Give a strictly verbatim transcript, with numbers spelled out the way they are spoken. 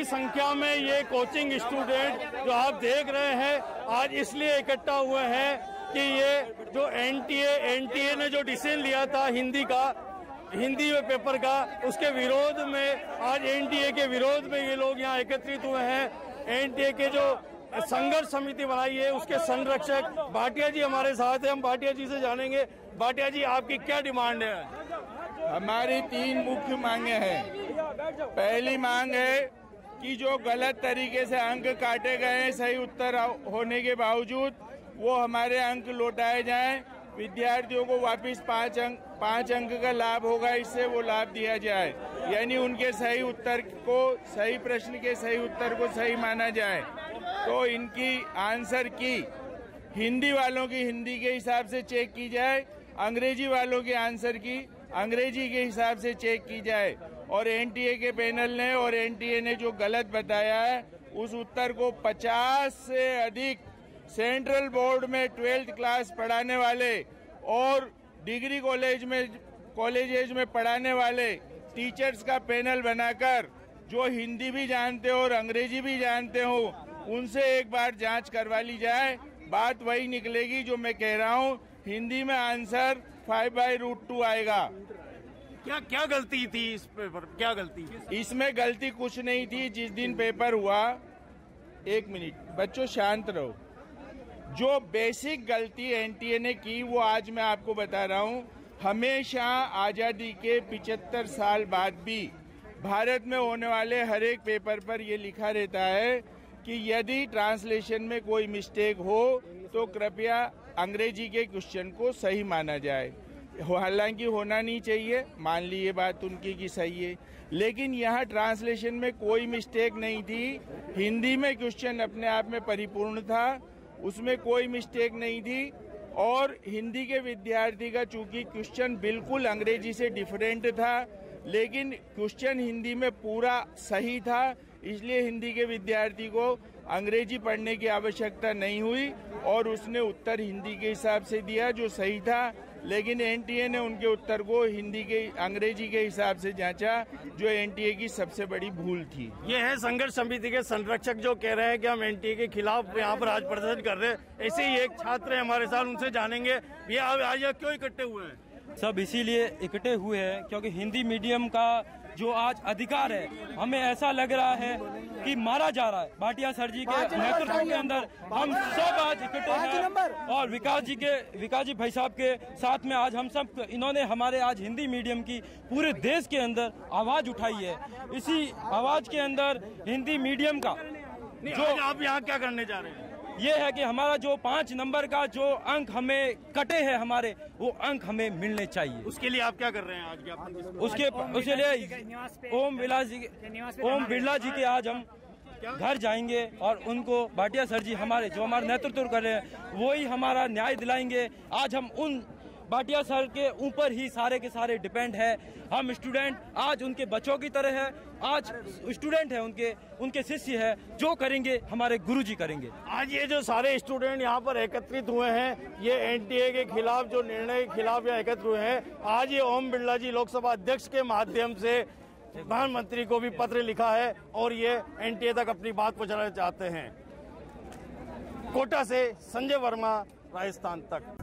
की संख्या में ये कोचिंग स्टूडेंट जो आप देख रहे हैं आज इसलिए इकट्ठा हुए हैं कि ये जो एनटीए एनटीए ने जो डिसीजन लिया था हिंदी का हिंदी में पेपर का, उसके विरोध में आज एनटीए के विरोध में ये लोग यहाँ एकत्रित हुए हैं। एनटीए के जो संघर्ष समिति बनाई है उसके संरक्षक भाटिया जी हमारे साथ है। हम भाटिया जी से जानेंगे, भाटिया जी आपकी क्या डिमांड है? हमारी तीन मुख्य मांगे हैं। पहली मांग है कि जो गलत तरीके से अंक काटे गए हैं सही उत्तर होने के बावजूद वो हमारे अंक लौटाए जाएं। विद्यार्थियों को वापस पाँच अंक पाँच अंक का लाभ होगा, इससे वो लाभ दिया जाए, यानी उनके सही उत्तर को सही प्रश्न के सही उत्तर को सही माना जाए। तो इनकी आंसर की हिंदी वालों की हिंदी के हिसाब से चेक की जाए, अंग्रेजी वालों के आंसर की अंग्रेजी के हिसाब से चेक की जाए। और एनटीए के पैनल ने और एनटीए ने जो गलत बताया है उस उत्तर को पचास से अधिक सेंट्रल बोर्ड में ट्वेल्थ क्लास पढ़ाने वाले और डिग्री कॉलेज में कॉलेजेज में पढ़ाने वाले टीचर्स का पैनल बनाकर जो हिंदी भी जानते हो और अंग्रेजी भी जानते हो उनसे एक बार जांच करवा ली जाए। बात वही निकलेगी जो मैं कह रहा हूँ, हिंदी में answer five by root two आएगा। क्या क्या गलती थी इस पेपर? क्या गलती? इसमें गलती कुछ नहीं थी। जिस दिन पेपर हुआ, एक मिनट बच्चों शांत रहो, जो बेसिक गलती एनटीए ने की वो आज मैं आपको बता रहा हूँ। हमेशा आजादी के पिचहत्तर साल बाद भी भारत में होने वाले हर एक पेपर पर ये लिखा रहता है कि यदि ट्रांसलेशन में कोई मिस्टेक हो तो कृपया अंग्रेजी के क्वेश्चन को सही माना जाए। हालांकि होना नहीं चाहिए, मान ली ये बात उनकी की सही है, लेकिन यहाँ ट्रांसलेशन में कोई मिस्टेक नहीं थी। हिंदी में क्वेश्चन अपने आप में परिपूर्ण था, उसमें कोई मिस्टेक नहीं थी। और हिंदी के विद्यार्थी का चूंकि क्वेश्चन बिल्कुल अंग्रेजी से डिफरेंट था, लेकिन क्वेश्चन हिंदी में पूरा सही था, इसलिए हिंदी के विद्यार्थी को अंग्रेजी पढ़ने की आवश्यकता नहीं हुई और उसने उत्तर हिंदी के हिसाब से दिया जो सही था। लेकिन एनटीए ने उनके उत्तर को हिंदी के अंग्रेजी के हिसाब से जांचा, जो एनटीए की सबसे बड़ी भूल थी। ये है संघर्ष समिति के संरक्षक जो कह रहे हैं कि हम एनटीए के खिलाफ यहाँ पर आज प्रदर्शन कर रहे हैं। ऐसे ही एक छात्र है हमारे साथ, उनसे जानेंगे ये आज क्यों इकट्ठे हुए हैं? सब इसीलिए इकट्ठे हुए हैं क्योंकि हिंदी मीडियम का जो आज अधिकार है, हमें ऐसा लग रहा है कि मारा जा रहा है। भाटिया सर जी के नेतृत्व के अंदर हम सब आज इकट्ठे हैं और विकास जी के विकास जी भाई साहब के साथ में आज हम सब, इन्होंने हमारे आज हिंदी मीडियम की पूरे देश के अंदर आवाज उठाई है। इसी आवाज के अंदर हिंदी मीडियम का जो आप यहाँ क्या करने जा रहे हैं ये है कि हमारा जो पाँच नंबर का जो अंक हमें कटे हैं हमारे, वो अंक हमें मिलने चाहिए। उसके लिए आप क्या कर रहे हैं आज? क्या उसके उसके लिए ओम बिरला जी ओम बिरला जी के आज हम घर जाएंगे और उनको भाटिया सर जी हमारे जो हमारे नेतृत्व कर रहे हैं वो ही हमारा न्याय दिलाएंगे। आज हम उन भाटिया सर के ऊपर ही सारे के सारे डिपेंड है। हम स्टूडेंट आज उनके बच्चों की तरह है, आज स्टूडेंट है उनके उनके शिष्य है, जो करेंगे हमारे गुरुजी करेंगे। आज ये जो सारे स्टूडेंट यहाँ पर एकत्रित हुए हैं, ये एनटीए के खिलाफ जो निर्णय के खिलाफ यहाँ एकत्र हुए हैं। आज ये ओम बिरला जी लोकसभा अध्यक्ष के माध्यम से प्रधानमंत्री को भी पत्र लिखा है और ये एनटीए तक अपनी बात पहुँचाना चाहते हैं। कोटा से संजय वर्मा, राजस्थान तक।